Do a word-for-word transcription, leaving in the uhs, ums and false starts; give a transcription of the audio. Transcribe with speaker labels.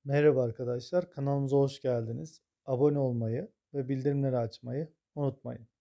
Speaker 1: Merhaba arkadaşlar, kanalımıza hoş geldiniz. Abone olmayı ve bildirimleri açmayı unutmayın.